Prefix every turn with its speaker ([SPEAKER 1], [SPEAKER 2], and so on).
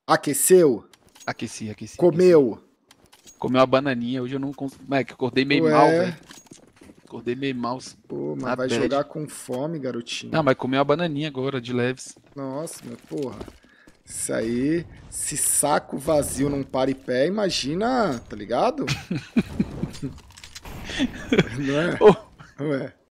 [SPEAKER 1] Aqueceu?
[SPEAKER 2] Aqueci.
[SPEAKER 1] Comeu?
[SPEAKER 2] Comeu uma bananinha, hoje eu não consigo. Moleque, acordei meio mal,
[SPEAKER 1] Ué,
[SPEAKER 2] velho. Acordei meio mal,
[SPEAKER 1] pô, mas
[SPEAKER 2] na
[SPEAKER 1] vai
[SPEAKER 2] bad.
[SPEAKER 1] jogar com fome,
[SPEAKER 2] Não,
[SPEAKER 1] garotinho.
[SPEAKER 2] mas comi uma bananinha agora, de leves.
[SPEAKER 1] Nossa, meu porra. Isso aí, se saco vazio não para e pé, imagina, tá ligado? Não é?
[SPEAKER 2] Ô,
[SPEAKER 1] Ué.